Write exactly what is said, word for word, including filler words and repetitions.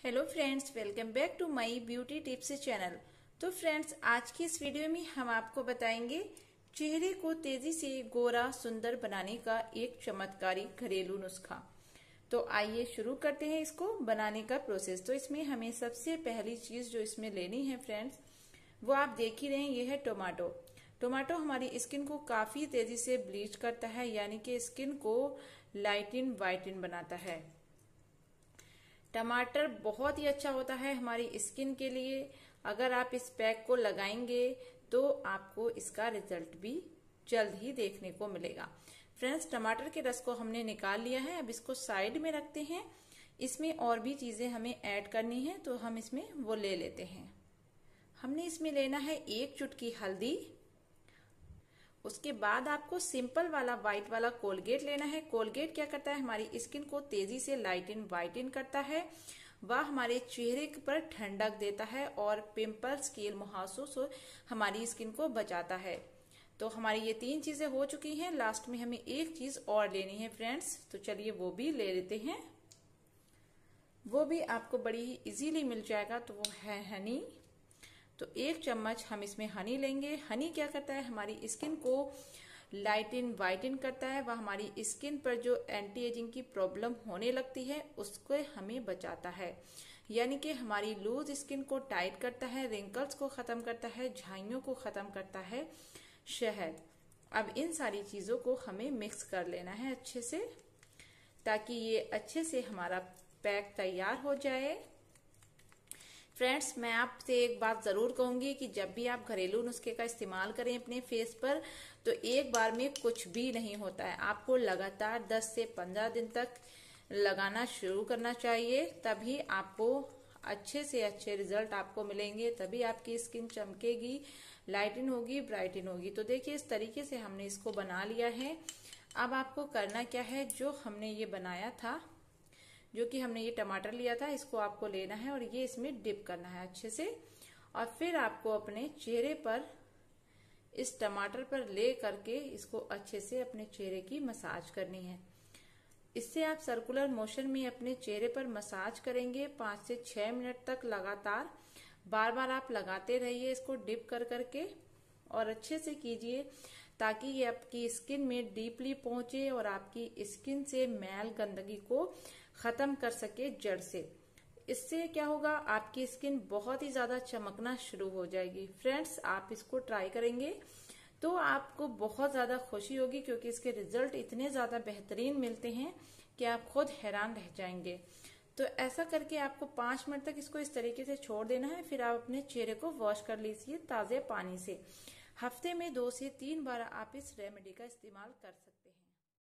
Hello friends, welcome back to my beauty tips channel. तो friends, आज की इस वीडियो में हम आपको बताएंगे चेहरे को तेजी से गोरा सुंदर बनाने का एक चमत्कारी घरेलू नुस्खा। तो आइए शुरू करते हैं इसको बनाने का प्रोसेस। तो इसमें हमें सबसे पहली चीज जो इसमें लेनी है फ्रेंड्स, वो आप देख ही रहे हैं, ये है टोमेटो। टोमेटो हमारी स्किन को काफी तेजी से ब्लीच करता है, यानी कि स्किन को लाइटिन वाइटिन बनाता है। टमाटर बहुत ही अच्छा होता है हमारी स्किन के लिए। अगर आप इस पैक को लगाएंगे तो आपको इसका रिजल्ट भी जल्द ही देखने को मिलेगा। फ्रेंड्स, टमाटर के रस को हमने निकाल लिया है, अब इसको साइड में रखते हैं। इसमें और भी चीजें हमें ऐड करनी है, तो हम इसमें वो ले लेते हैं। हमने इसमें लेना है एक चुटकी हल्दी। उसके बाद आपको सिंपल वाला व्हाइट वाला कोलगेट लेना है। कोलगेट क्या करता है, हमारी स्किन को तेजी से लाइटिन वाइटिन करता है, वह हमारे चेहरे पर ठंडक देता है और पिंपल्स कील मुहासों से हमारी स्किन को बचाता है। तो हमारी ये तीन चीजें हो चुकी हैं। लास्ट में हमें एक चीज और लेनी है फ्रेंड्स, तो चलिए वो भी ले लेते हैं। वो भी आपको बड़ी ही इजीली मिल जाएगा, तो वो है हनी। तो एक चम्मच हम इसमें हनी लेंगे। हनी क्या करता है, हमारी स्किन को लाइटिन वाइटिन करता है, वह हमारी स्किन पर जो एंटी एजिंग की प्रॉब्लम होने लगती है उसको हमें बचाता है, यानी कि हमारी लूज स्किन को टाइट करता है, रिंकल्स को खत्म करता है, झाइयों को खत्म करता है शहद। अब इन सारी चीजों को हमें मिक्स कर लेना है अच्छे से, ताकि ये अच्छे से हमारा पैक तैयार हो जाए। फ्रेंड्स, मैं आपसे एक बात जरूर कहूंगी कि जब भी आप घरेलू नुस्खे का इस्तेमाल करें अपने फेस पर, तो एक बार में कुछ भी नहीं होता है। आपको लगातार दस से पंद्रह दिन तक लगाना शुरू करना चाहिए, तभी आपको अच्छे से अच्छे रिजल्ट आपको मिलेंगे, तभी आपकी स्किन चमकेगी, लाइटिन होगी, ब्राइटिन होगी। तो देखिए, इस तरीके से हमने इसको बना लिया है। अब आपको करना क्या है, जो हमने ये बनाया था, जो कि हमने ये टमाटर लिया था, इसको आपको लेना है और ये इसमें डिप करना है अच्छे से, और फिर आपको अपने चेहरे पर इस टमाटर पर ले करके इसको अच्छे से अपने चेहरे की मसाज करनी है। इससे आप सर्कुलर मोशन में अपने चेहरे पर मसाज करेंगे पांच से छह मिनट तक लगातार। बार बार आप लगाते रहिए इसको डिप कर करके, और अच्छे से कीजिए ताकि ये आपकी स्किन में डीपली पहुंचे और आपकी स्किन से मैल गंदगी को खत्म कर सके जड़ से। इससे क्या होगा, आपकी स्किन बहुत ही ज्यादा चमकना शुरू हो जाएगी। फ्रेंड्स, आप इसको ट्राई करेंगे तो आपको बहुत ज्यादा खुशी होगी, क्योंकि इसके रिजल्ट इतने ज्यादा बेहतरीन मिलते हैं कि आप खुद हैरान रह जाएंगे। तो ऐसा करके आपको पांच मिनट तक इसको इस तरीके से छोड़ देना है। फिर आप अपने चेहरे को वॉश कर लीजिए ताजे पानी से। हफ्ते में दो से तीन बार आप इस रेमेडी का इस्तेमाल कर सकते हैं।